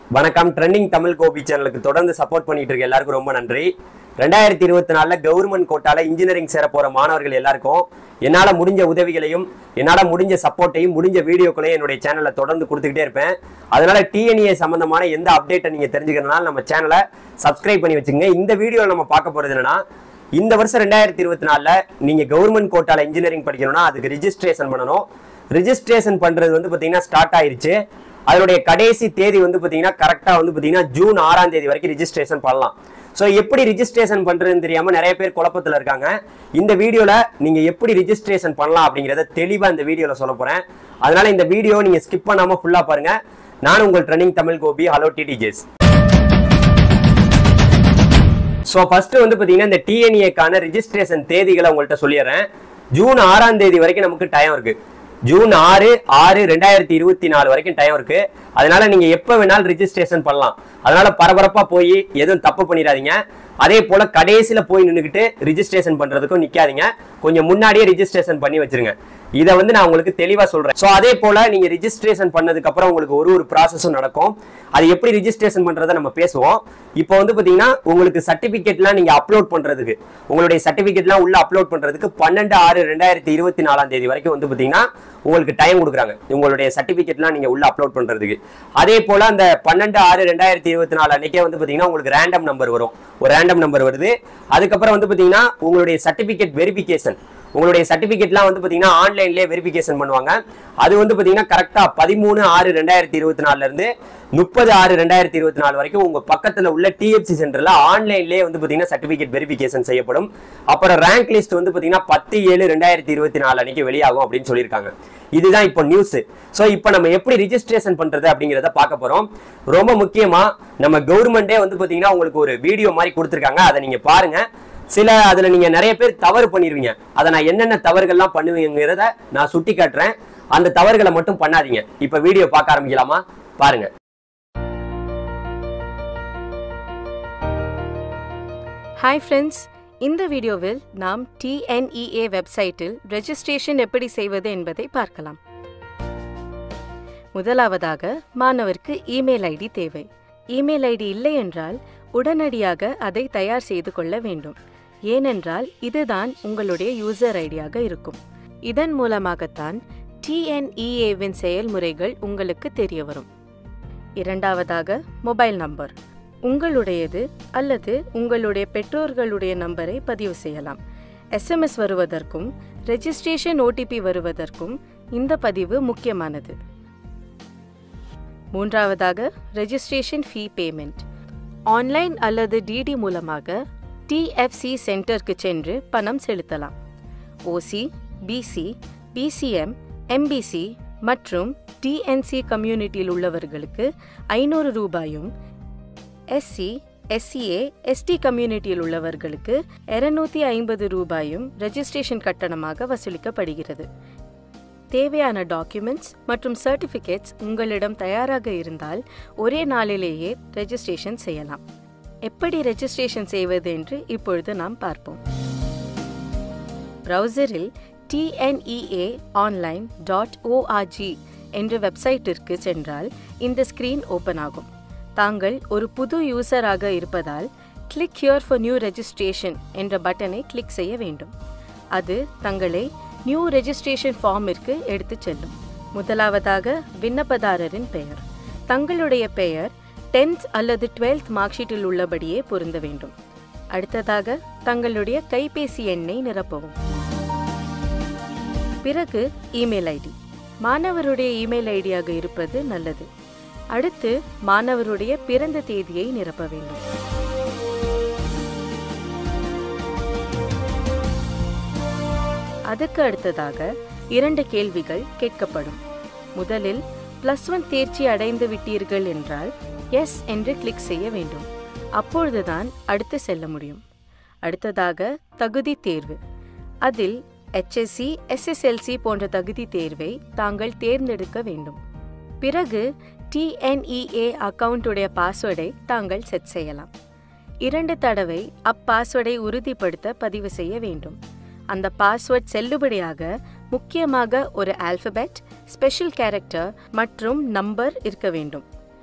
வணக்கம். ட்ரெண்டிங் தமிழ் கோபி சேனலுக்கு தொடர்ந்து சப்போர்ட் பண்ணிட்டு இருக்க எல்லாருக்கும் ரொம்ப நன்றி. 2024 கவர்மெண்ட் கோட்டால இன்ஜினியரிங் சேர போற மாணவர்கள் எல்லாருக்கும் என்னால முடிஞ்ச உதவிகளையும் என்னால முடிஞ்ச சப்போர்ட்டையும் முடிஞ்ச வீடியோக்களையும் என்னுடைய சேனல்ல தொடர்ந்து கொடுத்துக்கிட்டே இருப்பேன். அதனால டிஎன்ஏ சம்பந்தமான எந்த அப்டேட்டை நீங்க தெரிஞ்சுக்கிறதுனால நம்ம சேனலை சப்ஸ்கிரைப் பண்ணி வச்சுங்க. இந்த வீடியோவில் நம்ம பார்க்க போறது என்னன்னா, இந்த வருஷம் 2024 நீங்க கவர்மெண்ட் கோட்டால இன்ஜினியரிங் படிக்கணும்னா அதுக்கு ரிஜிஸ்ட்ரேஷன் பண்ணணும். ரிஜிஸ்ட்ரேஷன் பண்றது வந்து பாத்தீங்கன்னா ஸ்டார்ட் ஆயிருச்சு. அதனுடைய கடைசி தேதி வந்து பாத்தீங்கன்னா கரெக்டா வந்து பாத்தீங்கன்னா ஜூன் 6ஆம் தேதி வரைக்கும் ரிஜிஸ்ட்ரேஷன் பண்ணலாம். ஸோ எப்படி ரிஜிஸ்ட்ரேஷன் பண்றதுன்னு தெரியாம நிறைய பேர் குழப்பத்தில் இருக்காங்க. இந்த வீடியோல நீங்க எப்படி ரிஜிஸ்ட்ரேஷன் பண்ணலாம் அப்படிங்கிறத தெளிவா இந்த வீடியோல சொல்ல போறேன். அதனால இந்த வீடியோ நீங்க ஸ்கிப் பண்ணாம ஃபுல்லா பாருங்க. நான் உங்கள் ட்ரெண்டிங் தமிழ் கோபி. ஹலோ டிடிஜேஸ். ஸோ ஃபர்ஸ்ட் வந்து பாத்தீங்கன்னா இந்த டிஎன்ஏக்கான ரிஜிஸ்ட்ரேஷன் தேதிகளை உங்கள்கிட்ட சொல்லிடுறேன். ஜூன் 6ஆம் தேதி வரைக்கும் நமக்கு டைம் இருக்கு. ஜூன் 6/6/2024 வரைக்கும் டைம் இருக்கு. அதனால நீங்க எப்ப வேணாலும் ரிஜிஸ்ட்ரேஷன் பண்ணலாம். அதனால பரபரப்பா போய் எதுவும் தப்பு பண்ணிடாதீங்க. அதே போல கடைசியில போய் நின்றுக்கிட்டு ரிஜிஸ்ட்ரேஷன் பண்றதுக்கும் நிக்காதீங்க. கொஞ்சம் முன்னாடியே ரிஜிஸ்ட்ரேஷன் பண்ணி வச்சிருங்க. இதை வந்து நான் உங்களுக்கு தெளிவா சொல்றேன். ஸோ அதே போல நீங்க ரிஜிஸ்ட்ரேஷன் பண்ணதுக்கு அப்புறம் உங்களுக்கு ஒரு ப்ராசஸும் நடக்கும். அது எப்படி ரிஜிஸ்ட்ரேஷன் பண்றதை நம்ம பேசுவோம். இப்போ வந்து பாத்தீங்கன்னா உங்களுக்கு சர்டிபிகேட்லாம் நீங்க அப்லோட் பண்றதுக்கு உங்களுடைய சர்டிபிகேட்லாம் உள்ள அப்லோட் பண்றதுக்கு 12/6/2024 தேதி வரைக்கும் வந்து பாத்தீங்கன்னா உங்களுக்கு டைம் கொடுக்குறாங்க. உங்களுடைய சர்டிபிகேட்லாம் நீங்க உள்ள அப்லோட் பண்றதுக்கு. அதே போல அந்த 12/6/2024 அன்னைக்கே வந்து பாத்தீங்கன்னா உங்களுக்கு ரேண்டம் நம்பர் வரும். ஒரு ரேண்டம் நம்பர் வருது. அதுக்கப்புறம் வந்து பாத்தீங்கன்னா உங்களுடைய சர்டிபிகேட் வெரிஃபிகேஷன், உங்களுடைய சர்டிபிகேட்லாம் வந்து பாத்தீங்கன்னா ஆன்லைன்லயே வெரிஃபிகேஷன் பண்ணுவாங்க. அது வந்து பாத்தீங்கன்னா கரெக்டா 13/6/2024 இருந்து 30/6/2024 வரைக்கும் உங்க பக்கத்துல உள்ள டிஎஃப்சி சென்டர்ல ஆன்லைன்லயே வந்து பாத்தீங்கன்னா சர்டிபிகேட் வெரிஃபிகேஷன் செய்யப்படும். அப்புறம் ரேங்க் லிஸ்ட் வந்து பாத்தீங்கன்னா 10/7/2024 அன்னைக்கு வெளியாகும் அப்படின்னு சொல்லியிருக்காங்க. இதுதான் இப்போ நியூஸ். சோ இப்போ நம்ம எப்படி ரிஜிஸ்ட்ரேஷன் பண்றது அப்படிங்கறத பார்க்க போறோம். ரொம்ப முக்கியமா நம்ம கவர்மெண்டே வந்து பாத்தீங்கன்னா உங்களுக்கு ஒரு வீடியோ மாதிரி கொடுத்திருக்காங்க. அதை நீங்க பாருங்க. அதுல நீங்க நிறைய பேர் தவறு பண்ணிருவீங்க. அதை நான் என்னென்ன தவறுகள்லாம் பண்ணுவீங்கிறத நான் சுட்டி காட்டுறேன். அந்த தவறுகளை மட்டும் பண்ணாதீங்க. இப்ப வீடியோ பார்க்க ஆரம்பிக்கலாமா? பாருங்க. ஹாய் ஃப்ரெண்ட்ஸ், இந்த வீடியோவில் நாம் டிஎன்இஏ வெப்சைட்டில் ரெஜிஸ்ட்ரேஷன் எப்படி செய்வது என்பதை பார்க்கலாம். முதலாவதாக மாணவருக்கு இமெயில் ஐடி தேவை. இமெயில் ஐடி இல்லை என்றால் உடனடியாக அதை தயார் செய்து கொள்ள வேண்டும். ஏனென்றால் இதுதான் உங்களுடைய யூசர் ஐடியாக இருக்கும். இதன் மூலமாகத்தான் டிஎன்இஏவின் செயல்முறைகள் உங்களுக்கு தெரிய வரும். இரண்டாவதாக மொபைல் நம்பர், உங்களுடையது அல்லது உங்களுடைய பெற்றோர்களுடைய நம்பரை பதிவு செய்யலாம். எஸ்எம்எஸ் வருவதற்கும் ரெஜிஸ்ட்ரேஷன் ஓடிபி வருவதற்கும் இந்த பதிவு முக்கியமானது. மூன்றாவதாக ரெஜிஸ்ட்ரேஷன் ஃபீ பேமெண்ட். ஆன்லைன் அல்லது டிடி மூலமாக டிஎஃப்சி சென்டருக்கு சென்று பணம் செலுத்தலாம். ஓசி, பிசி, பிசிஎம், எம்பிசி மற்றும் டிஎன்சி கம்யூனிட்டியில் உள்ளவர்களுக்கு 500 ரூபாயும், எஸ்சி, எஸ்சிஏ, எஸ்டி கம்யூனிட்டியில் உள்ளவர்களுக்கு 250 ரூபாயும் ரெஜிஸ்ட்ரேஷன் கட்டணமாக வசூலிக்கப்படுகிறது. தேவையான டாக்குமெண்ட்ஸ் மற்றும் சர்டிஃபிகேட்ஸ் உங்களிடம் தயாராக இருந்தால் ஒரே நாளிலேயே ரெஜிஸ்ட்ரேஷன் செய்யலாம். எப்படி ரெஜிஸ்ட்ரேஷன் செய்வது என்று இப்பொழுது நாம் பார்ப்போம். பிரவுசரில் tneaonline.org என்ற வெப்சைட்டிற்கு சென்றால் இந்த ஸ்கிரீன் ஓபன் ஆகும். தாங்கள் ஒரு புது யூசராக இருப்பதால் click here for new registration என்ற பட்டனை கிளிக் செய்ய வேண்டும். அது தங்களை நியூ ரெஜிஸ்ட்ரேஷன் ஃபார்மிற்கு எடுத்துச் செல்லும். முதலாவதாக விண்ணப்பதாரரின் பெயர். தங்களுடைய பெயர் 10th அல்லது 12th மார்க் ஷீட்டில் உள்ளபடியே பொருந்த வேண்டும். அடுத்ததாக தங்களுடைய கைபேசி எண்ணை நிரப்பவும். பிறகு இமெயில் ஐடி. மாணவருடைய இமெயில் ஐடியாக இருப்பது நல்லது. அடுத்து மாணவருடைய பிறந்த தேதியை நிரப்ப வேண்டும். அதுக்கு அடுத்ததாக 2 கேள்விகள் கேட்கப்படும். முதலில் +1 தேர்ச்சி அடைந்து விட்டீர்கள் என்றால் எஸ் என்று கிளிக் செய்ய வேண்டும். அப்பொழுதுதான் அடுத்து செல்ல முடியும். அடுத்ததாக தகுதி தேர்வு. அதில் HSC, SSLC போன்ற தகுதி தேர்வை தாங்கள் தேர்ந்தெடுக்க வேண்டும். பிறகு டிஎன்இஏ அக்கவுண்டுடைய பாஸ்வேர்டை தாங்கள் செட் செய்யலாம். 2 தடவை அப்பாஸ்வேர்டை உறுதிப்படுத்த பதிவு செய்ய வேண்டும். அந்த பாஸ்வேர்ட் செல்லுபடியாக முக்கியமாக ஒரு ஆல்பபெட், ஸ்பெஷல் கேரக்டர் மற்றும் நம்பர் இருக்க வேண்டும்.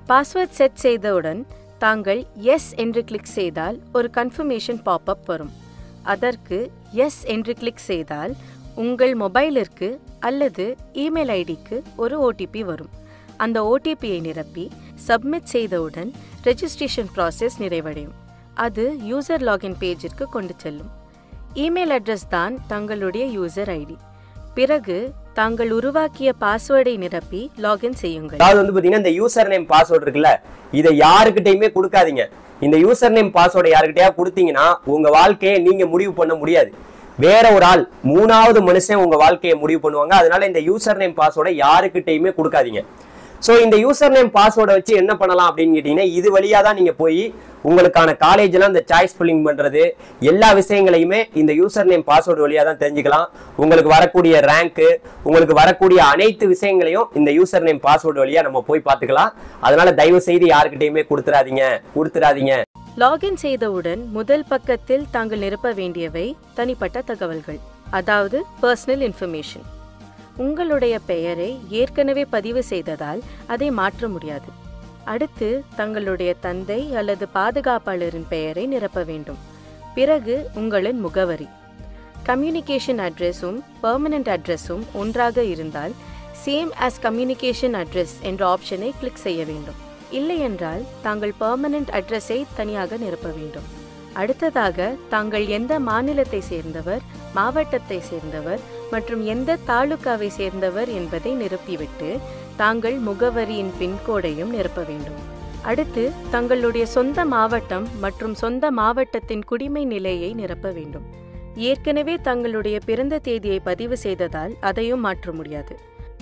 பாஸ்வேர்ட் செட் செய்தவுடன் தாங்கள் எஸ் என்று கிளிக் செய்தால் ஒரு கன்ஃபர்மேஷன் பாப்அப் வரும். அதற்கு எஸ் என்று கிளிக் செய்தால் உங்கள் மொபைலிற்கு அல்லது இமெயில் ஐடிக்கு ஒரு ஓடிபி வரும். அந்த ஓடிபியை நிரப்பி சப்மிட் செய்தவுடன் ரெஜிஸ்ட்ரேஷன் ப்ராசஸ் நிறைவடையும். அது யூசர் லாகின் பேஜிற்கு கொண்டு செல்லும். இமெயில் அட்ரஸ் தான் தங்களுடைய யூசர் ஐடி. பிறகு தாங்கள் உருவாக்கிய பாஸ்வேர்டை நிரப்பி லாகின் செய்யுங்கள். அதாவது வந்து பாத்தீங்கன்னா இந்த யூசர் நேம் பாஸ்வேர்டு இருக்குல்ல, இதை யாருக்கிட்டையுமே கொடுக்காதீங்க. இந்த யூசர் நேம் பாஸ்வேர்டை யாருக்கிட்டயா கொடுத்தீங்கன்னா உங்க வாழ்க்கையை நீங்க முடிவு பண்ண முடியாது. வேற ஒரு ஆள், மூணாவது மனுஷன் உங்க வாழ்க்கையை முடிவு பண்ணுவாங்க. அதனால இந்த யூசர் நேம் பாஸ்வேர்டை யாருக்கிட்டையுமே கொடுக்காதீங்க. ஸோ இந்த யூசர் நேம் பாஸ்வேர்டை வச்சு என்ன பண்ணலாம் அப்படின்னு கேட்டீங்கன்னா, இது வழியா தான் நீங்க போய் உங்களுக்கான காலேஜ்லாம் இந்த சாய்ஸ் ஃபில்லிங் பண்றது எல்லா விஷயங்களையுமே இந்த யூசர் நேம் பாஸ்வேர்டு வழியா தான் தெரிஞ்சுக்கலாம். உங்களுக்கு வரக்கூடிய ரேங்க், உங்களுக்கு வரக்கூடிய அனைத்து விஷயங்களையும் இந்த யூசர் நேம் பாஸ்வேர்டு வழியா நம்ம போய் பார்த்துக்கலாம். அதனால தயவு செய்து யாருக்கிட்டையுமே கொடுத்துறாதீங்க. லாகின் செய்தவுடன் முதல் பக்கத்தில் தாங்கள் நிரப்ப வேண்டியவை தனிப்பட்ட தகவல்கள், அதாவது பர்சனல் இன்ஃபர்மேஷன். உங்களுடைய பெயரை ஏற்கனவே பதிவு செய்ததால் அதை மாற்ற முடியாது. அடுத்து தங்களுடைய தந்தை அல்லது பாதுகாப்பாளரின் பெயரை நிரப்ப வேண்டும். பிறகு உங்களின் முகவரி. கம்யூனிகேஷன் அட்ரஸும் பெர்மனன்ட் அட்ரஸும் ஒன்றாக இருந்தால் சேம் ஆஸ் கம்யூனிகேஷன் அட்ரஸ் என்ற ஆப்ஷனை கிளிக் செய்ய வேண்டும். இல்லையென்றால் தாங்கள் பெர்மனன்ட் அட்ரஸை தனியாக நிரப்ப வேண்டும். அடுத்ததாக தாங்கள் எந்த மாநிலத்தை சேர்ந்தவர், மாவட்டத்தை சேர்ந்தவர் மற்றும் எந்த தாலுகாவை சேர்ந்தவர் என்பதை நிரப்பிவிட்டு தாங்கள் முகவரியின் பின்கோடையும் நிரப்ப வேண்டும். அடுத்து தங்களுடைய சொந்த மாவட்டம் மற்றும் சொந்த மாவட்டத்தின் குடிமை நிலையை நிரப்ப வேண்டும். ஏற்கனவே தங்களுடைய பிறந்த தேதியை பதிவு செய்ததால் அதையும் மாற்ற முடியாது.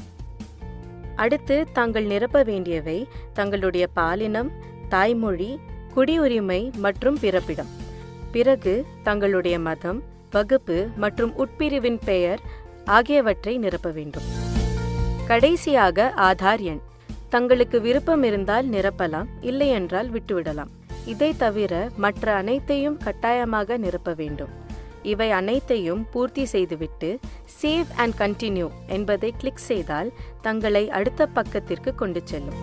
அடுத்து தாங்கள் நிரப்ப வேண்டியவை தங்களுடைய பாலினம், தாய்மொழி, குடியுரிமை மற்றும் பிறப்பிடம். பிறகு தங்களுடைய மதம், வகுப்பு மற்றும் உட்பிரிவின் பெயர் ஆகியவற்றை நிரப்ப வேண்டும். கடைசியாக ஆதார் எண். தங்களுக்கு விருப்பம் இருந்தால் நிரப்பலாம், இல்லையென்றால் விட்டுவிடலாம். இதை தவிர மற்ற அனைத்தையும் கட்டாயமாக நிரப்ப வேண்டும். இவை அனைத்தையும் பூர்த்தி செய்துவிட்டு சேவ் அண்ட் கண்டினியூ என்பதை கிளிக் செய்தால் தங்களை அடுத்த பக்கத்திற்கு கொண்டு செல்லும்.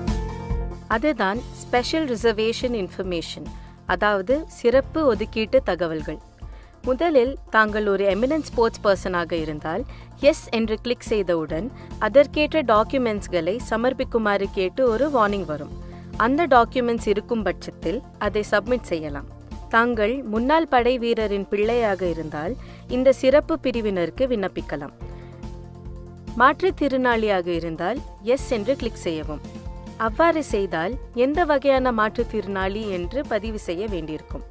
அதுதான் ஸ்பெஷல் ரிசர்வேஷன் இன்ஃபர்மேஷன், அதாவது சிறப்பு ஒதுக்கீட்டு தகவல்கள். முதலில் தாங்கள் ஒரு எமினன்ட் ஸ்போர்ட்ஸ் பர்சனாக இருந்தால் எஸ் என்று கிளிக் செய்தவுடன் அதற்கேற்ற டாக்குமெண்ட்ஸ்களை சமர்ப்பிக்குமாறு கேட்டு ஒரு வார்னிங் வரும். அந்த டாக்குமெண்ட்ஸ் இருக்கும் பட்சத்தில் அதை சப்மிட் செய்யலாம். தாங்கள் முன்னாள் படை வீரரின் பிள்ளையாக இருந்தால் இந்த சிறப்பு பிரிவினருக்கு விண்ணப்பிக்கலாம். மாற்றுத்திறனாளியாக இருந்தால் எஸ் என்று கிளிக் செய்யவும். அவ்வாறு செய்தால் எந்த வகையான மாற்றுத்திறனாளி என்று பதிவு செய்ய வேண்டியிருக்கும்.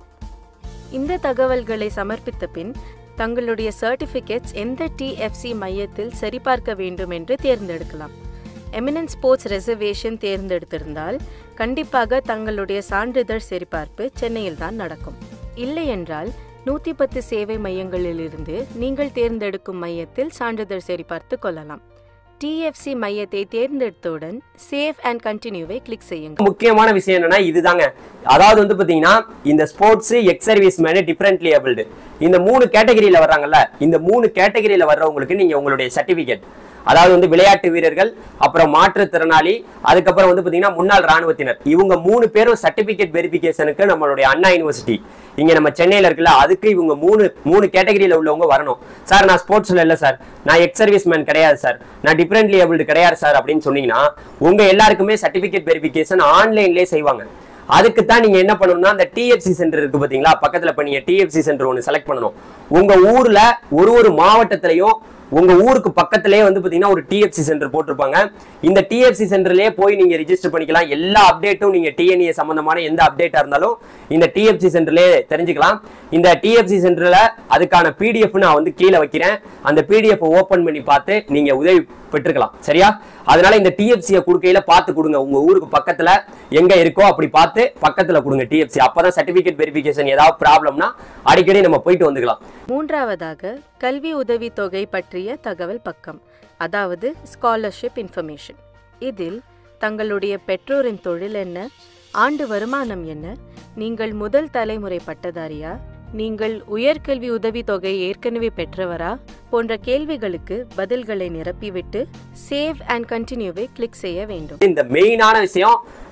இந்த தகவல்களை சமர்ப்பித்த பின் தங்களுடைய சர்டிஃபிகேட்ஸ் எந்த TFC மையத்தில் சரிபார்க்க வேண்டும் என்று தேர்ந்தெடுக்கலாம். எமினன்ட் ஸ்போர்ட்ஸ் ரிசர்வேஷன் தேர்ந்தெடுத்திருந்தால் கண்டிப்பாக தங்களுடைய சான்றிதழ் சரிபார்ப்பு சென்னையில் தான் நடக்கும். இல்லையென்றால் 110 சேவை மையங்களிலிருந்து நீங்கள் தேர்ந்தெடுக்கும் மையத்தில் சான்றிதழ் சரிபார்த்து கொள்ளலாம். TFC மையத்தை தேர்ந்தெடுத்தவுடன் சேவ் அண்ட் கண்டினியூவை கிளிக் செய்யுங்க. முக்கியமான விஷயம் என்னன்னா இதுதாங்க. அதாவது வந்து பாத்தீங்கன்னா இந்த sports, ex service man, differently abled, இந்த 3 கேட்டகரியில வர்றாங்கல்ல, இந்த 3 கேட்டகரியில வர்றவங்களுக்கு நீங்க உங்களுடைய சர்டிபிகேட், அதாவது வந்து விளையாட்டு வீரர்கள், அப்புறம் மாற்றுத்திறனாளி, அதுக்கப்புறம் வந்து பாத்தீங்கன்னா முன்னாள் ராணுவத்தினர், இவங்க 3 பேரும் சர்டிபிகேட் வெரிஃபிகேஷனுக்கு நம்மளுடைய அண்ணா யூனிவர்சிட்டி இங்க நம்ம சென்னையில இருக்குல்ல, அதுக்கு இவங்க 3 கேட்டகரியில உள்ளவங்க வரணும். சார் நான் ஸ்போர்ட்ஸ்ல இல்ல சார், நான் எக்ஸ் சர்வீஸ் மேன் கிடையாது சார், நான் டிஃபரெண்ட்லி ஏபிள்டு கிடையாது சார் அப்படின்னு சொன்னீங்கன்னா உங்க எல்லாருக்குமே சர்டிபிகேட் வெரிஃபிகேஷன் ஆன்லைன்லயே செய்வாங்க. அதுக்கு தான் நீங்க என்ன பண்ணணும்னா, அந்த TFC சென்டர் இருக்கு பாத்தீங்களா, பக்கத்துல இப்ப நீங்க TFC சென்டர் ஒன்னு செலக்ட் பண்ணணும். உங்க ஊர்ல ஒரு மாவட்டத்திலையும் உங்க ஊருக்கு பக்கத்திலேயே வந்து பாத்தீங்கன்னா ஒரு TFC சென்டர் போட்டிருப்பாங்க. இந்த TFC சென்டர்லயே போய் நீங்க ரிஜிஸ்டர் பண்ணிக்கலாம். எல்லா அப்டேட்டும் நீங்க TNA சம்பந்தமான எந்த அப்டேட்டா இருந்தாலும் இந்த TFC சென்டர்லயே தெரிஞ்சுக்கலாம். இந்த TFC சென்டர்ல அதுக்கான PDF நான் வந்து கீழே வைக்கிறேன். அந்த PDF ஓபன் பண்ணி பார்த்து நீங்க உதவி பெற்றுக்கலாம். சரியா? அதனால இந்த TFC கொடுக்கையில பார்த்து கொடுங்க. உங்க ஊருக்கு பக்கத்துல எங்க இருக்கோ அப்படி பார்த்து பக்கத்துல கொடுங்க TFC. அப்பதான் சர்டிபிகேட் வெரிஃபிகேஷன் ஏதாவது ப்ராப்ளம்னா அடிக்கடி நம்ம போயிட்டு வந்துக்கலாம். மூன்றாவதாக கல்வி உதவி தொகை பற்றிய தகவல் பக்கம், அதாவது ஸ்காலர்ஷிப் இன்ஃபர்மேஷன். இதில் தங்களுடைய பெற்றோரின் தொழில் என்ன, ஆண்டு வருமானம் என்ன, நீங்கள் முதல் தலைமுறை பட்டதாரியா, நீங்கள் உயர்கல்வி உதவி தொகை ஏற்கனவே பெற்றவரா போன்ற கேள்விகளுக்கு பதில்களை நிரப்பிவிட்டு சேவ் அண்ட் கண்டினியூவை கிளிக் செய்ய வேண்டும். இந்த மெயினான விஷயம்,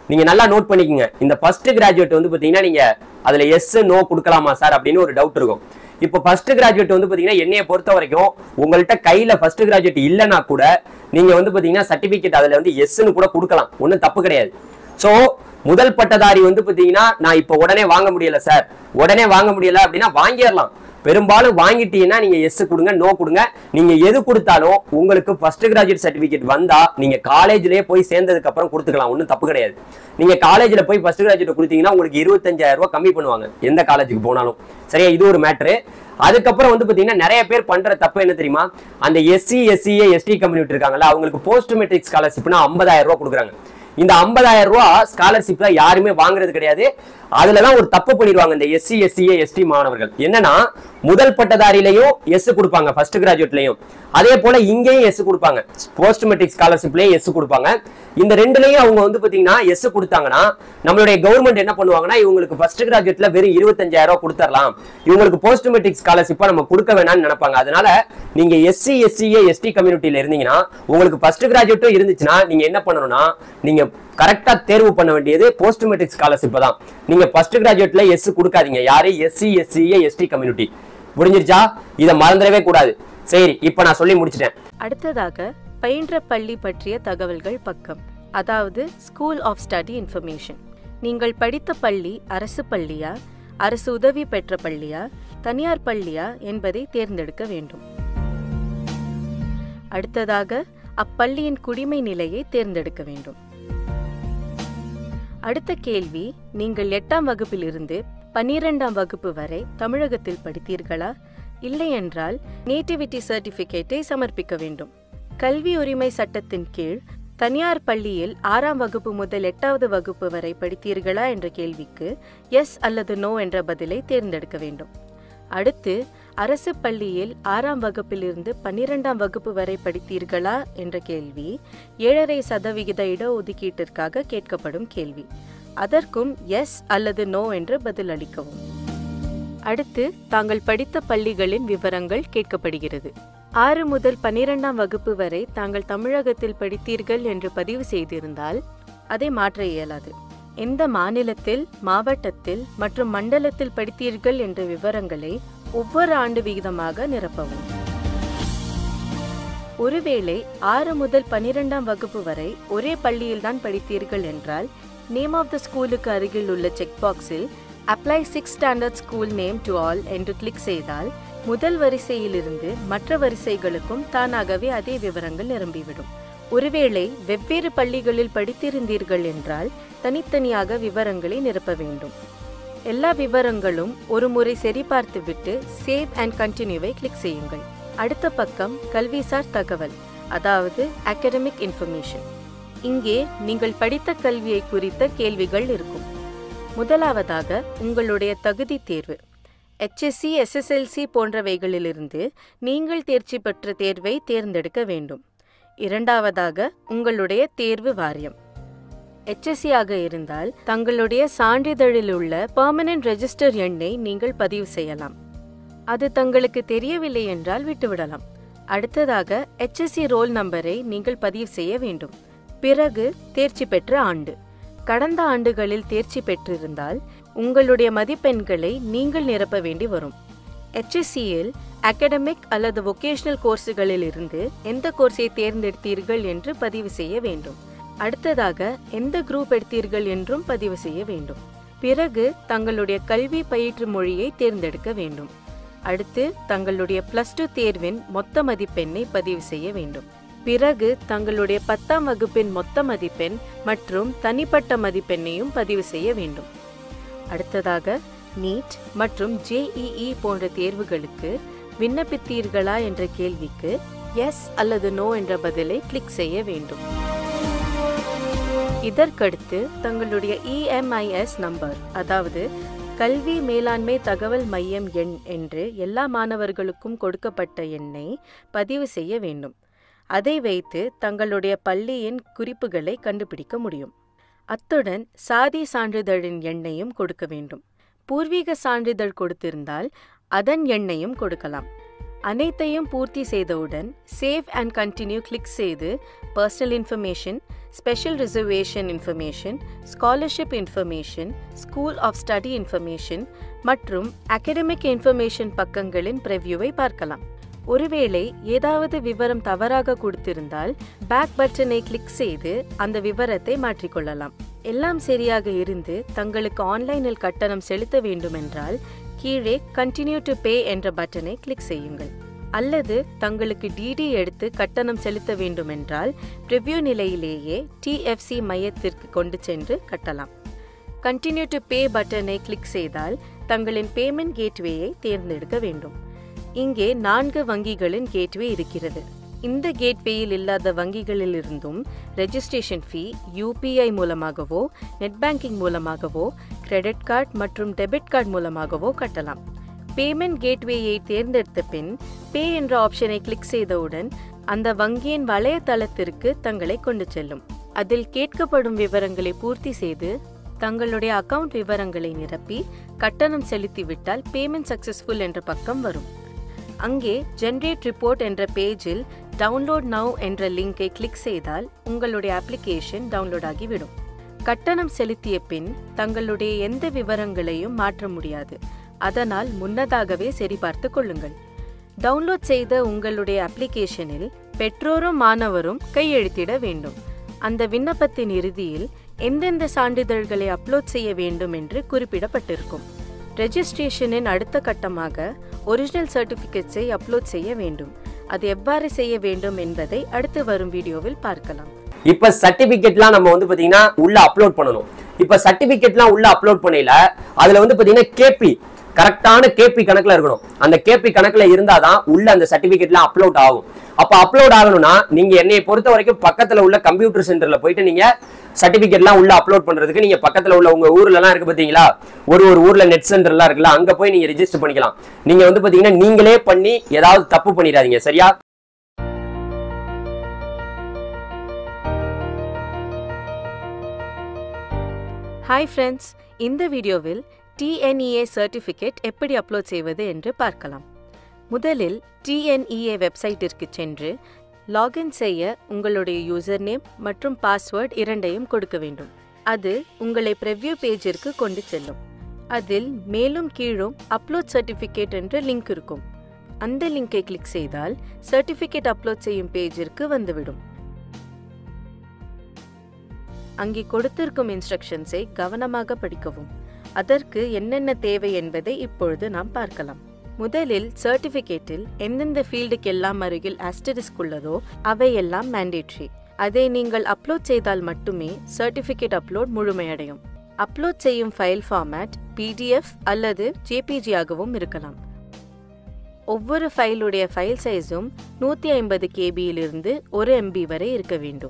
நீங்க நல்லா நோட் பண்ணிக்கோங்க. இந்த ஃபர்ஸ்ட் கிராஜுவேட் வந்து பாத்தீங்கன்னா நீங்க அதுல எஸ் நோ கொடுக்கலாமா சார் அப்படின்னு ஒரு டவுட் இருக்கும். இப்போ ஃபர்ஸ்ட் கிராஜுவேட் வந்து பாத்தீங்கன்னா என்னைய பொறுத்த வரைக்கும் உங்கள்கிட்ட கையில ஃபர்ஸ்ட் கிராஜுவேட் இல்லைன்னா கூட நீங்க வந்து பாத்தீங்கன்னா சர்டிபிகேட் அதுல வந்து எஸ்ன்னு கூட கொடுக்கலாம், ஒன்றும் தப்பு கிடையாது. ஸோ முதல் பட்டதாரி வந்து பாத்தீங்கன்னா நான் இப்போ உடனே வாங்க முடியல சார், உடனே வாங்க முடியல அப்படின்னா வாங்கிடலாம். பெரும்பாலும் வாங்கிட்டீங்கன்னா நீங்க எஸ் கொடுங்க, நோ கொடுங்க. நீங்க எது கொடுத்தாலும் உங்களுக்கு ஃபர்ஸ்ட் கிராஜுவேட் சர்டிபிகேட் வந்தா நீங்க காலேஜ்லயே போய் சேர்ந்ததுக்கு அப்புறம் கொடுத்துக்கலாம், ஒன்றும் தப்பு கிடையாது. நீங்க காலேஜ்ல போய் ஃபர்ஸ்ட் கிராஜுவேட் கொடுத்தீங்கன்னா உங்களுக்கு 25,000 ரூபாய் கம்மி பண்ணுவாங்க எந்த காலேஜுக்கு போனாலும். சரியா, இது ஒரு மேட்ரு. அதுக்கப்புறம் வந்து பாத்தீங்கன்னா நிறைய பேர் பண்ற தப்பு என்ன தெரியுமா, அந்த எஸ்சி எஸ்சிஏ எஸ்டி கம்யூனிட்டி இருக்காங்கல்ல அவங்களுக்கு போஸ்ட் மெட்ரிக் ஸ்காலர்ஷிப்னா 50,000 ரூபாய் கொடுக்குறாங்க. இந்த 50,000 ரூபாய் ஸ்காலர்ஷிப்ல யாருமே வாங்குறது கிடையாது. அதுலதான் ஒரு தப்பு பண்ணிடுவாங்க இந்த எஸ்சி எஸ்சிஏ எஸ்டி மாணவர்கள். என்னன்னா முதல் பட்டதாரிலையும் எஸ் கொடுப்பாங்க, ஃபர்ஸ்ட் கிராஜுவேட்லயும் அதே போல இங்கேயும் எஸ் கொடுப்பாங்க, போஸ்ட் மெட்ரிக் ஸ்காலர்ஷிப்லயும் எஸ் கொடுப்பாங்க. இந்த ரெண்டுலயும் அவங்க வந்து பாத்தீங்கன்னா எஸ் கொடுத்தாங்கன்னா நம்மளுடைய கவர்மெண்ட் என்ன பண்ணுவாங்கன்னா இவங்களுக்கு ஃபர்ஸ்ட் கிராஜுவேட்ல வெறும் 25,000 ரூபாய் கொடுத்துடலாம், இவங்களுக்கு போஸ்ட் மெட்ரிக் ஸ்காலர்ஷிப்பா நம்ம கொடுக்க வேணாம்னு நினைப்பாங்க. அதனால நீங்க எஸ்சி எஸ்சிஏ எஸ்டி கம்யூனிட்டியில இருந்தீங்கன்னா உங்களுக்கு ஃபர்ஸ்ட் கிராஜுவேட்டும் இருந்துச்சுன்னா நீங்க என்ன பண்ணணும்னா நீங்க கரெக்டா தேர்வு பண்ண வேண்டியது போஸ்ட் மெட்ரிக் ஸ்காலர்ஷிப் தான். நீங்க ஃபர்ஸ்ட் கிராஜுவேட்ல எஸ் கொடுக்காதீங்க. யாரு? SC SCA ST community. புரிஞ்சிருச்சா? இதை மறந்துடவே கூடாது. சரி, இப்ப நான் சொல்லி முடிச்சிட்டேன். அடுத்ததாக பயின்ற பள்ளி பற்றிய தகவல்கள் பக்கம், அதாவது ஸ்கூல் ஆஃப் ஸ்டடி இன்ஃபர்மேஷன். நீங்கள் படித்த பள்ளி அரசு பள்ளியா, அரசு உதவி பெற்ற பள்ளியா, தனியார் பள்ளியா என்பதை தேர்ந்தெடுக்க வேண்டும். அடுத்ததாக அப்பள்ளியின் குடிமை நிலையை தேர்ந்தெடுக்க வேண்டும். அடுத்த கேள்வி, நீங்கள் 8ஆம் வகுப்பிலிருந்து 12ஆம் வகுப்பு வரை தமிழகத்தில் படித்தீர்களா? இல்லை என்றால் நேட்டிவிட்டி சர்டிபிகேட்டை சமர்ப்பிக்க வேண்டும். கல்வி உரிமை சட்டத்தின் கீழ் தனியார் பள்ளியில் 6ஆம் வகுப்பு முதல் 8வது வகுப்பு வரை படித்தீர்களா என்ற கேள்விக்கு எஸ் அல்லது நோ என்ற பதிலை தேர்ந்தெடுக்க வேண்டும். அடுத்து அரசு பள்ளியில் 6ஆம் வகுப்பிலிருந்து 12ஆம் வகுப்பு வரை படித்தீர்களா என்ற கேள்வி 7.5% இடஒதுக்கீட்டிற்காக கேட்கப்படும் கேள்வி. அதற்கும் எஸ் அல்லது நோ என்று பதில் அளிக்கவும். அடுத்து தாங்கள் படித்த பள்ளிகளின் விவரங்கள் கேட்கப்படுகிறது. 6 முதல் 12ஆம் வகுப்பு வரை தாங்கள் தமிழகத்தில் படித்தீர்கள் என்று பதிவு செய்திருந்தால் அதை மாற்ற இயலாது. எந்த மாநிலத்தில், மாவட்டத்தில் மற்றும் மண்டலத்தில் படித்தீர்கள் என்ற விவரங்களை ஒவ்வொரு ஆண்டு விகிதமாக நிரப்பவும். ஒருவேளை 6 முதல் 12ஆம் வகுப்பு வரை ஒரே பள்ளியில்தான் படித்தீர்கள் என்றால் நேம் ஆஃப் த ஸ்கூலுக்கு அருகில் உள்ள செக் பாக்ஸில் apply 6 standard school name to all என்று கிளிக் செய்தால் முதல் வரிசையிலிருந்து மற்ற வரிசைகளுக்கும் தானாகவே அதே விவரங்கள் நிரம்பிவிடும். ஒருவேளை வெவ்வேறு பள்ளிகளில் படித்திருந்தீர்கள் என்றால் தனித்தனியாக விவரங்களை நிரப்ப வேண்டும். எல்லா விவரங்களும் ஒரு முறை சரிபார்த்துவிட்டு சேவ் அண்ட் கண்டினியூவை கிளிக் செய்யுங்கள். அடுத்த பக்கம் கல்விசார் தகவல், அதாவது அகாடமிக் இன்ஃபர்மேஷன். இங்கே நீங்கள் படித்த கல்வியை குறித்த கேள்விகள் இருக்கும். முதலாவதாக உங்களுடைய தகுதி தேர்வு, HSC, SSLC போன்றவைகளிலிருந்து நீங்கள் தேர்ச்சி பெற்ற தேர்வை தேர்ந்தெடுக்க வேண்டும். இரண்டாவதாக உங்களுடைய தேர்வு வாரியம். HSC ஆக இருந்தால் தங்களுடைய சான்றிதழில் உள்ள பெர்மனன்ட் ரெஜிஸ்டர் எண்ணை நீங்கள் பதிவு செய்யலாம். அது தங்களுக்கு தெரியவில்லை என்றால் விட்டுவிடலாம். அடுத்ததாக HSC ரோல் நம்பரை நீங்கள் பதிவு செய்ய வேண்டும். பிறகு தேர்ச்சி பெற்ற ஆண்டு. கடந்த ஆண்டுகளில் தேர்ச்சி பெற்றிருந்தால் உங்களுடைய மதிப்பெண்களை நீங்கள் நிரப்ப வேண்டி வரும். HSCயில் அகாடமிக் அல்லது வொகேஷனல் கோர்ஸுகளில் இருந்து எந்த கோர்ஸை தேர்ந்தெடுத்தீர்கள் என்று பதிவு செய்ய வேண்டும். அடுத்ததாக எந்த குரூப் எடுத்தீர்கள் என்றும் பதிவு செய்ய வேண்டும். பிறகு தங்களுடைய கல்வி பயிற்று மொழியை தேர்ந்தெடுக்க வேண்டும். அடுத்து தங்களுடைய +2 தேர்வின் மொத்த மதிப்பெண்ணை பதிவு செய்ய வேண்டும். பிறகு தங்களுடைய 10ஆம் வகுப்பின் மொத்த மதிப்பெண் மற்றும் தனிப்பட்ட மதிப்பெண்ணையும் பதிவு செய்ய வேண்டும். அடுத்ததாக நீட் மற்றும் JEE போன்ற தேர்வுகளுக்கு விண்ணப்பித்தீர்களா என்ற கேள்விக்கு எஸ் அல்லது நோ என்ற பதிலை கிளிக் செய்ய வேண்டும். இதற்கடுத்து தங்களுடைய EMIS நம்பர், அதாவது கல்வி மேலாண்மை தகவல் மையம் எண் என்று எல்லா மாணவர்களுக்கும் கொடுக்கப்பட்ட எண்ணை பதிவு செய்ய வேண்டும். அதை வைத்து தங்களுடைய பள்ளியின் குறிப்புகளை கண்டுபிடிக்க முடியும். அத்துடன் சாதி சான்றிதழின் எண்ணையும் கொடுக்க வேண்டும். பூர்வீக சான்றிதழ் கொடுத்திருந்தால் அதன் எண்ணையும் கொடுக்கலாம். அனைத்தையும் பூர்த்தி செய்தவுடன் சேவ் அண்ட் கண்டினியூ கிளிக் செய்து personal information, special reservation information, scholarship information, school of study information மற்றும் அகடமிக் இன்ஃபர்மேஷன் பக்கங்களின் ப்ரிவ்யூவை பார்க்கலாம். ஒருவேளை ஏதாவது விவரம் தவறாக கொடுத்திருந்தால் பேக் பட்டனை கிளிக் செய்து அந்த விவரத்தை மாற்றிக்கொள்ளலாம். எல்லாம் சரியாக இருந்து தங்களுக்கு ஆன்லைனில் கட்டணம் செலுத்த வேண்டுமென்றால் கீழே கண்டினியூ டு பே என்ற பட்டனை கிளிக் செய்யுங்கள். அல்லது தங்களுக்கு டிடி எடுத்து கட்டணம் செலுத்த வேண்டுமென்றால் ப்ரிவ்யூ நிலையிலேயே TFC மையத்திற்கு கொண்டு சென்று கட்டலாம். கண்டினியூ டு பே பட்டனை கிளிக் செய்தால் தங்களின் பேமெண்ட் கேட்வேயை தேர்ந்தெடுக்க வேண்டும். இங்கே 4 வங்கிகளின் கேட்வே இருக்கிறது. இந்த கேட்வேயில் இல்லாத வங்கிகளிலிருந்தும் ரெஜிஸ்ட்ரேஷன் ஃபீ UPI மூலமாகவோ, நெட் பேங்கிங் மூலமாகவோ, கிரெடிட் கார்டு மற்றும் டெபிட் கார்டு மூலமாகவோ கட்டலாம். பேமெண்ட் கேட்வேயை தேர்ந்தெடுத்த பின் பே என்ற ஆப்ஷனை கிளிக் செய்தவுடன் அந்த வங்கியின் வலைத்தளத்திற்கு தங்களை கொண்டு செல்லும். அதில் கேட்கப்படும் விவரங்களை பூர்த்தி செய்து தங்களுடைய அக்கவுண்ட் விவரங்களை நிரப்பி கட்டணம் செலுத்திவிட்டால் பேமெண்ட் சக்சஸ்ஃபுல் என்ற பக்கம் வரும். அங்கே ஜென்ரேட் ரிப்போர்ட் என்ற பேஜில் டவுன்லோட் நவ் என்ற லிங்கை கிளிக் செய்தால் உங்களுடைய அப்ளிகேஷன் டவுன்லோட் ஆகிவிடும். கட்டணம் செலுத்திய பின் தங்களுடைய எந்த விவரங்களையும் மாற்ற முடியாது. அதனால் முன்னதாகவே சரிபார்த்து கொள்ளுங்கள். டவுன்லோட் செய்த உங்களுடைய அப்ளிகேஷனில் பெற்றோரும் மாணவரும் கையெழுத்திட வேண்டும். அந்த விண்ணப்பத்தின் இறுதியில் எந்தெந்த சான்றிதழ்களை அப்லோட் செய்ய வேண்டும் என்று குறிப்பிடப்பட்டிருக்கும். ரெஜிஸ்ட்ரேஷனின் அடுத்த கட்டமாக ஒரிஜினல் சர்டிஃபிகேட்ஸை அப்லோட் செய்ய வேண்டும். அது எவ்வாறு செய்ய வேண்டும் என்பதை அடுத்து வரும் வீடியோவில் பார்க்கலாம். இப்ப சர்டிபிகேட்லாம் நம்ம பாத்தீங்கன்னா உள்ள அப்லோட் பண்ணணும். இப்ப சர்டிபிகேட்லாம் உள்ள அப்லோட் பண்ணல அதுல பாத்தீங்கன்னா கேபி கரெக்டான கேபி கணக்குல இருக்கணும். அந்த கேபி கணக்குல இருந்தாதான் உள்ள அந்த சர்டிபிகேட்லாம் அப்லோட் ஆகும். அப்ப அப்லோட் ஆகணும்னா நீங்க என்னைய பொறுத்த வரைக்கும் பக்கத்துல உள்ள கம்ப்யூட்டர் சென்டர்ல போயிட்டு நீங்க சர்டிபிகேட்லாம் உள்ள அப்லோட் பண்றதுக்கு நீங்க பக்கத்துல உள்ள உங்க ஊர்ல எல்லாம் இருக்கு பாத்தீங்களா, ஒரு ஊர்ல நெட் சென்டர் எல்லாம் இருக்குல்ல, அங்க போய் நீங்க ரெஜிஸ்டர் பண்ணிக்கலாம். நீங்க பாத்தீங்கன்னா நீங்களே பண்ணி ஏதாவது தப்பு பண்ணிடாதீங்க. சரியா? ஹாய் ஃப்ரெண்ட்ஸ், இந்த வீடியோவில் TNEA சர்டிஃபிகேட் எப்படி அப்லோட் செய்வது என்று பார்க்கலாம். முதலில் TNEA வெப்சைட்டிற்கு சென்று லாகின் செய்ய உங்களுடைய யூசர் நேம் மற்றும் பாஸ்வேர்ட் இரண்டையும் கொடுக்க வேண்டும். அது உங்களை ப்ரிவ்யூ பேஜிற்கு கொண்டு செல்லும். அதில் மேலும் கீழும் அப்லோட் சர்டிஃபிகேட் என்ற லிங்க் இருக்கும். அந்த லிங்கை கிளிக் செய்தால் சர்டிஃபிகேட் அப்லோட் செய்யும் பேஜிற்கு வந்துவிடும். அங்கே கொடுத்திருக்கும் இன்ஸ்ட்ரக்ஷன்ஸை கவனமாக படிக்கவும். அதற்கு என்னென்ன தேவை என்பதை இப்பொழுது நாம் பார்க்கலாம். முதலில் சர்டிஃபிகேட்டில் எந்தெந்த ஃபீல்டுக்கெல்லாம் அருகில் ஆஸ்டரிஸ்க் உள்ளதோ அவையெல்லாம் மேண்டேட்ரி. அதை நீங்கள் அப்லோட் செய்தால் மட்டுமே சர்டிஃபிகேட் அப்லோட் முழுமையடையும். அப்லோட் செய்யும் ஃபைல் ஃபார்மேட் PDF அல்லது JPG ஆகவும் இருக்கலாம். ஒவ்வொரு ஃபைலுடைய ஃபைல் சைஸும் 150 KBயிலிருந்து 1 MB வரை இருக்க வேண்டும்.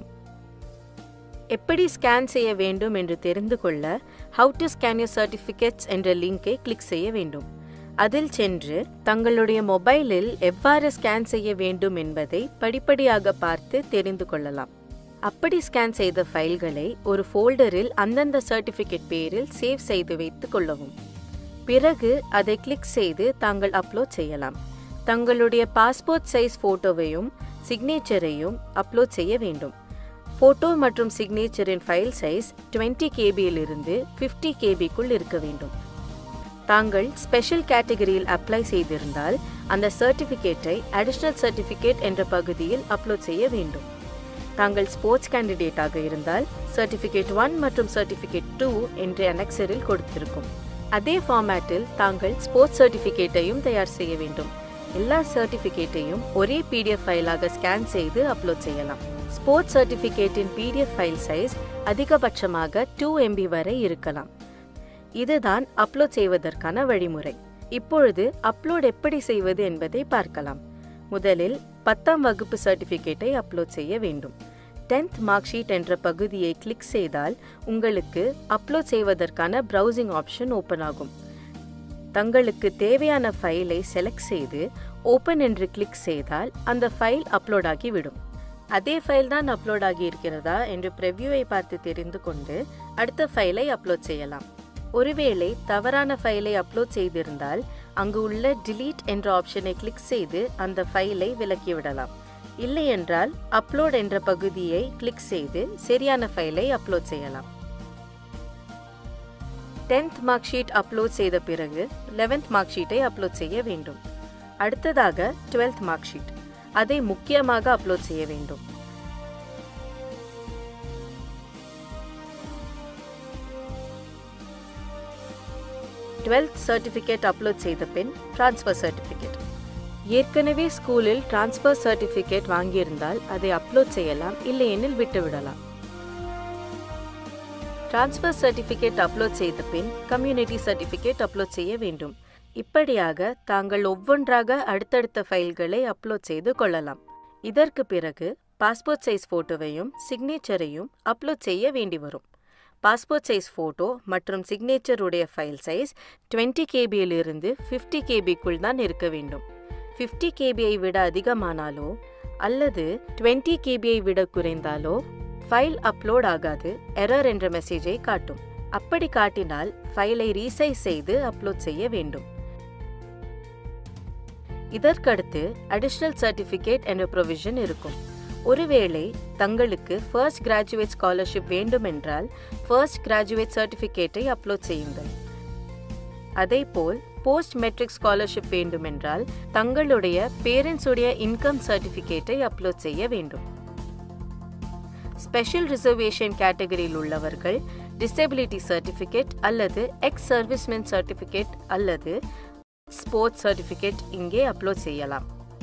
எப்படி ஸ்கேன் செய்ய வேண்டும் என்று தெரிந்து கொள்ள How to scan your certificates என்ற லிங்கை கிளிக் செய்ய வேண்டும். அதில் சென்று தங்களுடைய மொபைலில் எவ்வாறு ஸ்கேன் செய்ய வேண்டும் என்பதை படிப்படியாக பார்த்து தெரிந்து கொள்ளலாம். அப்படி ஸ்கேன் செய்த ஃபைல்களை ஒரு ஃபோல்டரில் அந்தந்த சர்டிஃபிகேட் பேரில் சேவ் செய்து வைத்துக் கொள்ளவும். பிறகு அதை கிளிக் செய்து தாங்கள் அப்லோட் செய்யலாம். தங்களுடைய பாஸ்போர்ட் சைஸ் ஃபோட்டோவையும் சிக்னேச்சரையும் அப்லோட் செய்ய வேண்டும். ஃபோட்டோ மற்றும் சிக்னேச்சரின் ஃபைல் சைஸ் 20 KBயிலிருந்து 50 KBக்குள் இருக்க வேண்டும். தாங்கள் ஸ்பெஷல் கேட்டகரியில் அப்ளை செய்திருந்தால் அந்த சர்டிஃபிகேட்டை அடிஷனல் சர்டிஃபிகேட் என்ற பகுதியில் அப்லோட் செய்ய வேண்டும். தாங்கள் ஸ்போர்ட்ஸ் கேண்டிடேட்டாக இருந்தால் சர்டிஃபிகேட் 1 மற்றும் சர்டிஃபிகேட் 2 என்ற அனெக்சரில் கொடுத்திருக்கும். அதே ஃபார்மேட்டில் தாங்கள் ஸ்போர்ட்ஸ் சர்டிஃபிகேட்டையும் தயார் செய்ய வேண்டும். எல்லா சர்டிஃபிகேட்டையும் ஒரே PDF ஃபைலாக ஸ்கேன் செய்து அப்லோட் செய்யலாம். ஸ்போர்ட்ஸ் சர்டிஃபிகேட்டின் PDF ஃபைல் சைஸ் அதிகபட்சமாக 2 MB வரை இருக்கலாம். இதுதான் அப்லோட் செய்வதற்கான வழிமுறை. இப்பொழுது அப்லோட் எப்படி செய்வது என்பதை பார்க்கலாம். முதலில் 10ஆம் வகுப்பு சர்டிஃபிகேட்டை அப்லோட் செய்ய வேண்டும். 10th மார்க் ஷீட் என்ற பகுதியை கிளிக் செய்தால் உங்களுக்கு அப்லோட் செய்வதற்கான ப்ரௌசிங் ஆப்ஷன் ஓப்பன் ஆகும். தங்களுக்கு தேவையான ஃபைலை செலக்ட் செய்து ஓப்பன் என்று கிளிக் செய்தால் அந்த ஃபைல் அப்லோட் ஆகிவிடும். அதே ஃபைல் தான் அப்லோட் ஆகி இருக்கிறதா என்று ப்ரிவ்யூவை பார்த்து தெரிந்து கொண்டு அடுத்த ஃபைலை அப்லோட் செய்யலாம். ஒருவேளை தவறான ஃபைலை அப்லோட் செய்திருந்தால் அங்கு உள்ள delete என்ற ஆப்ஷனை கிளிக் செய்து அந்த ஃபைலை விலக்கிவிடலாம். இல்லை என்றால் அப்லோட் என்ற பகுதியை கிளிக் செய்து சரியான ஃபைலை அப்லோட் செய்யலாம். 10th மார்க் ஷீட் அப்லோட் செய்த பிறகு 11th மார்க் ஷீட்டை அப்லோட் செய்ய வேண்டும். அடுத்ததாக 12th மார்க் ஷீட், அதை முக்கியமாக அப்லோட் செய்ய வேண்டும். டுவெல்த் சர்டிஃபிகேட் அப்லோட் செய்த பின் ட்ரான்ஸ்ஃபர் சர்டிஃபிகேட். ஏற்கனவே ஸ்கூலில் ட்ரான்ஸ்ஃபர் சர்டிஃபிகேட் வாங்கியிருந்தால் அதை அப்லோட் செய்யலாம், இல்லையெனில் விட்டுவிடலாம். ட்ரான்ஸ்ஃபர் சர்டிஃபிகேட் அப்லோட் செய்த பின் கம்யூனிட்டி சர்டிஃபிகேட் அப்லோட் செய்ய வேண்டும். இப்படியாக தாங்கள் ஒவ்வொன்றாக அடுத்தடுத்த ஃபைல்களை அப்லோட் செய்து கொள்ளலாம். இதற்கு பிறகு பாஸ்போர்ட் சைஸ் ஃபோட்டோவையும் சிக்னேச்சரையும் அப்லோட் செய்ய வேண்டி வரும். பாஸ்போர்ட் சைஸ் ஃபோட்டோ மற்றும் சிக்னேச்சர் உடைய ஃபைல் சைஸ் 20 KBயிலிருந்து 50 KBக்குள் தான் இருக்க வேண்டும். 50 KBயை விட அதிகமானாலோ அல்லது 20 KBயை விட குறைந்தாலோ ஃபைல் அப்லோட் ஆகாது, எரர் என்ற மெசேஜை காட்டும். அப்படி காட்டினால் ஃபைலை ரீசைஸ் செய்து அப்லோட் செய்ய வேண்டும். இதற்கடுத்து அடிஷனல் சர்டிஃபிகேட் என்ற ப்ரொவிஷன் இருக்கும். ஒருவேளை தங்களுக்கு ஃபர்ஸ்ட் கிராஜுவேட் ஸ்காலர்ஷிப் வேண்டுமென்றால் ஃபர்ஸ்ட் கிராஜுவேட் சர்டிஃபிகேட்டை அப்லோட் செய்யுங்கள். அதேபோல் போஸ்ட் மெட்ரிக் ஸ்காலர்ஷிப் வேண்டுமென்றால் தங்களுடைய பேரண்ட்ஸுடைய இன்கம் சர்டிஃபிகேட்டை அப்லோட் செய்ய வேண்டும். ஸ்பெஷல் ரிசர்வேஷன் கேட்டகரியில் உள்ளவர்கள் டிசபிலிட்டி சர்டிஃபிகேட் அல்லது எக்ஸ் சர்வீஸ்மென் சர்டிஃபிகேட் அல்லது ஸ்போர்ட்ஸ் சர்டிஃபிகேட் இங்கே அப்லோட் செய்யலாம்.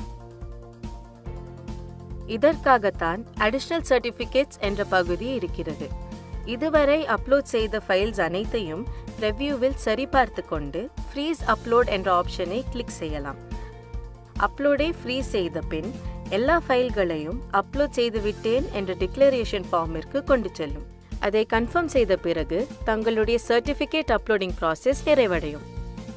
இதற்காகத்தான் அடிஷனல் சர்டிஃபிகேட்ஸ் என்ற பகுதி இருக்கிறது. இதுவரை அப்லோட் செய்த ஃபைல்ஸ் அனைத்தையும் ப்ரிவ்யூவில் சரிபார்த்து கொண்டு ஃப்ரீஸ் அப்லோட் என்ற ஆப்ஷனை கிளிக் செய்யலாம். அப்லோடை ஃப்ரீஸ் செய்த பின் எல்லா ஃபைல்களையும் அப்லோட் செய்து விட்டேன் என்ற டிக்ளரேஷன் ஃபார்மிற்கு கொண்டு செல்லும். அதை கன்ஃபார்ம் செய்த பிறகு தங்களுடைய சர்டிஃபிகேட் அப்லோடிங் ப்ராசஸ் நிறைவடையும்.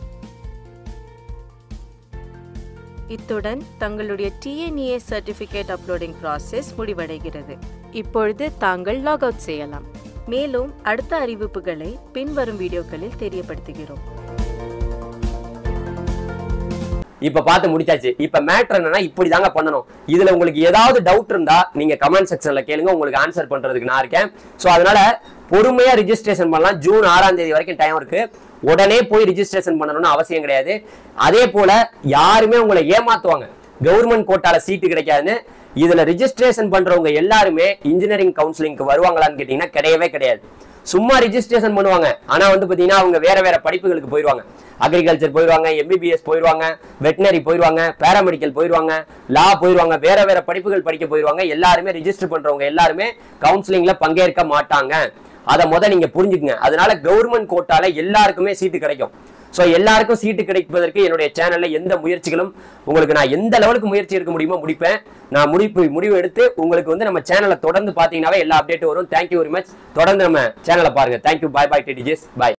இத்துடன் தங்களுடைய TNEA சர்டிஃபிகேட் அப்லோடிங் ப்ராசஸ் முடிவடைகிறது. இப்பொழுது தாங்கள் லாக் அவுட் செய்யலாம். மேலும் அடுத்த அறிவிப்புகளை பின்வரும் வீடியோக்களில் தெரியப்படுத்துகிறோம். இப்ப பார்த்து முடிச்சாச்சு. இப்ப மேட்டர் என்னன்னா இப்படி தாங்க பண்ணணும். இதுல உங்களுக்கு ஏதாவது டவுட் இருந்தா நீங்க கமெண்ட் செக்ஷன்ல கேளுங்க, உங்களுக்கு ஆன்சர் பண்றதுக்கு நான் இருக்கேன். சோ அதனால பொறுமையா ரிஜிஸ்ட்ரேஷன் பண்ணலாம். ஜூன் 6ஆம் தேதி வரைக்கும் டைம் இருக்கு. உடனே போய் ரிஜிஸ்ட்ரேஷன் பண்ணணும்னு அவசியம் கிடையாது. அதே போல யாருமே உங்களை ஏமாத்துவாங்க, கவர்மெண்ட் கோட்டால சீட்டு கிடைக்காதுன்னு. இதுல ரிஜிஸ்ட்ரேஷன் பண்றவங்க எல்லாருமே இன்ஜினியரிங் கவுன்சிலிங்க்கு வருவாங்களான்னு கேட்டீங்கன்னா கிடையவே கிடையாது. சும்மா ரிஜிஸ்ட்ரேஷன் பண்ணுவாங்க, ஆனா பாத்தீங்கன்னா அவங்க வேற வேற படிப்புகளுக்கு போயிடுவாங்க. அக்ரிகல்ச்சர் போயிடுவாங்க, MBBS போயிடுவாங்க, வெட்டினரி போயிடுவாங்க, பேராமெடிக்கல் போயிடுவாங்க, லா போயிடுவாங்க, வேற வேற படிப்புகள் படிக்க போயிடுவாங்க. எல்லாருமே ரிஜிஸ்டர் பண்றவங்க எல்லாருமே கவுன்சிலிங்ல பங்கேற்க மாட்டாங்க. அதை நீங்க புரிஞ்சுக்குங்க. அதனால கவர்மெண்ட் கோட்டால எல்லாருக்குமே சீட்டு கிடைக்கும். சோ எல்லாருக்கும் சீட்டு கிடைப்பதற்கு என்னுடைய சேனல்ல எந்த முயற்சிகளும் உங்களுக்கு நான் எந்த லெவலுக்கு முயற்சி எடுக்க முடியுமோ முடிப்பேன். நான் முடிவு எடுத்து உங்களுக்கு நம்ம சேனலை தொடர்ந்து பாத்தீங்கன்னாவே எல்லா அப்டேட்டும் வரும். Thank you very much. தொடர்ந்து நம்ம சேனலை பாருங்க. தேங்க்யூ. பை பை டிடிஜிஸ். பை.